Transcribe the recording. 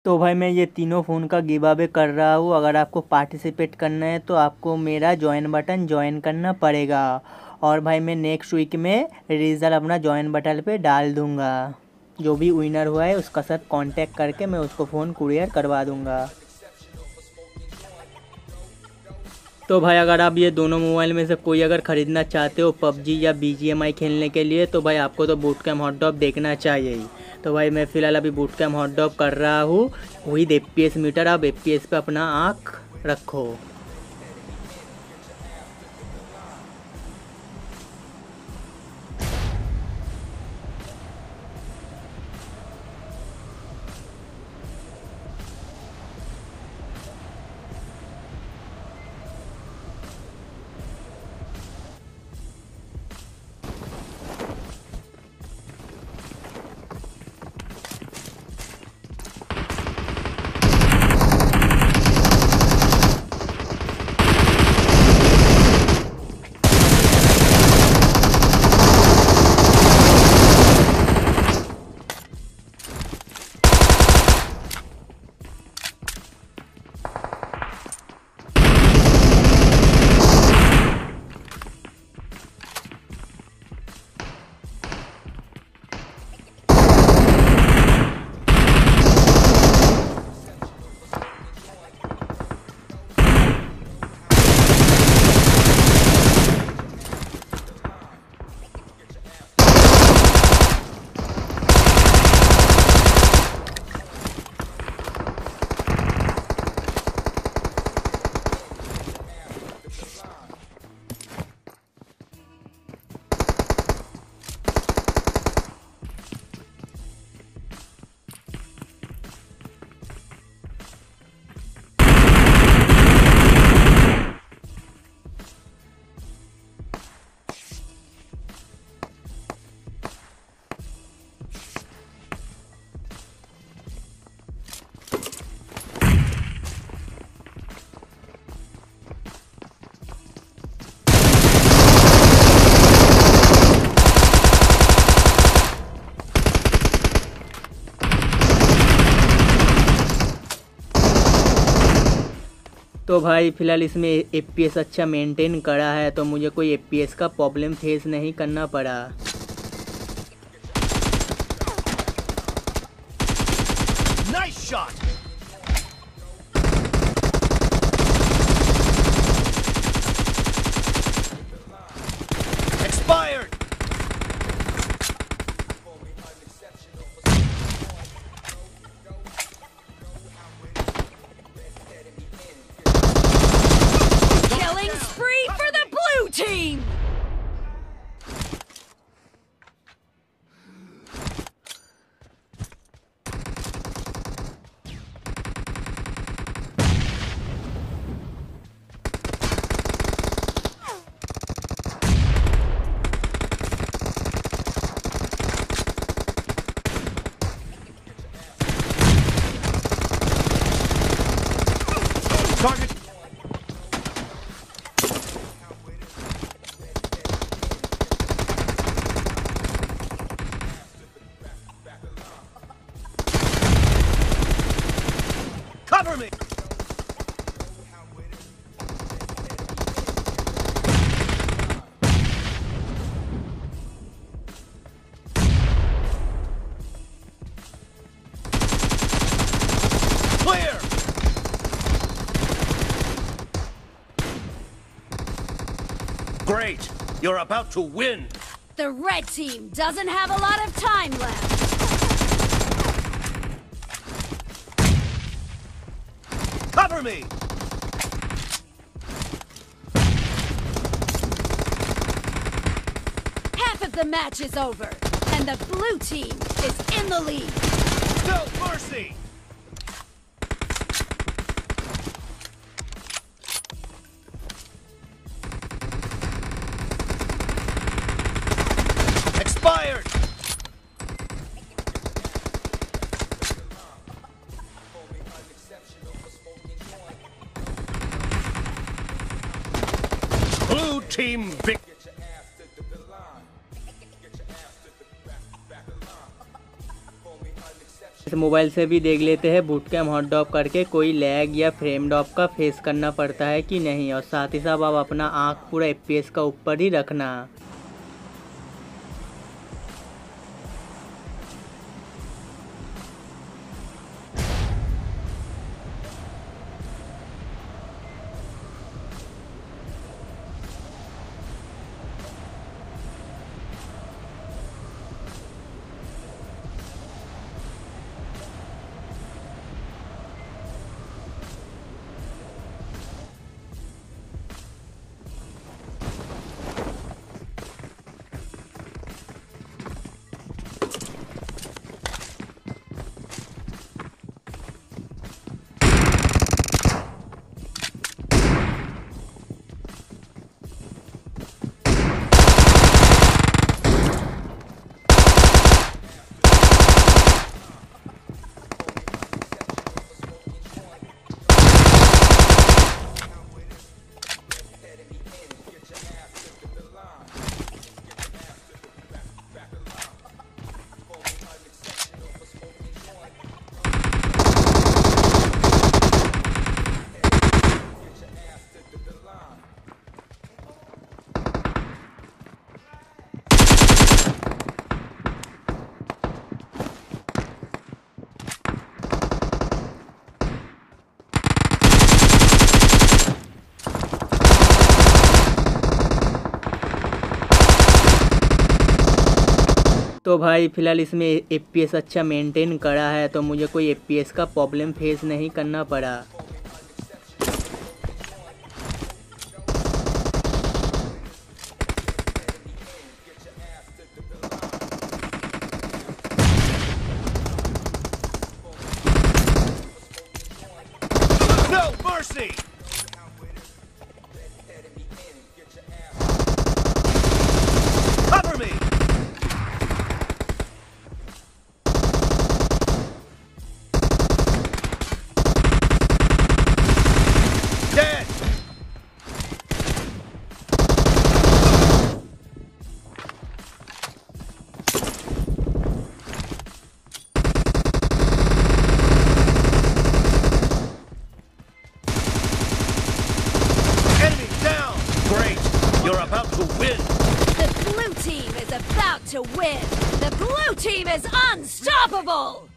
तो भाई मैं ये तीनों फ़ोन का गिव अवे कर रहा हूँ। अगर आपको पार्टिसिपेट करना है तो आपको मेरा ज्वाइन बटन ज्वाइन करना पड़ेगा। और भाई मैं नेक्स्ट वीक में रिज़ल्ट अपना ज्वाइन बटन पे डाल दूँगा। जो भी विनर हुआ है उसका साथ कांटेक्ट करके मैं उसको फ़ोन कुरियर करवा दूँगा। तो भाई अगर आप ये दोनों मोबाइल में से कोई अगर ख़रीदना चाहते हो पबजी या BGMI खेलने के लिए, तो भाई आपको तो बूटकैम्प हॉट डॉग देखना चाहिए ही। तो भाई मैं फ़िलहाल अभी बूटकैम्प हॉट डॉग कर रहा हूँ विद FPS मीटर। आप FPS पे अपना आँख रखो। तो भाई फ़िलहाल इसमें FPS अच्छा मेंटेन करा है, तो मुझे कोई FPS का प्रॉब्लम फेस नहीं करना पड़ा। Nice shot. Expired. Killing spree for the blue team! Target. Cover me. Clear. Great! You're about to win! The red team doesn't have a lot of time left. Cover me! Half of the match is over, and the blue team is in the lead. No mercy! Expired! Blue team victory! Mobile से भी देख लेते हैं bootcamp hot drop करके कोई lag या frame drop का face करना पड़ता है कि नहीं। और साथ ही साथ आप अपना आँख पूरा FPS का ऊपर ही रखना। तो भाई फ़िलहाल इसमें FPS अच्छा मेंटेन करा है तो मुझे कोई FPS का प्रॉब्लम फेस नहीं करना पड़ा। No mercy! Cover me! Dead! Enemy down! Great! You're about to win! The blue team is about to win. The blue team is unstoppable.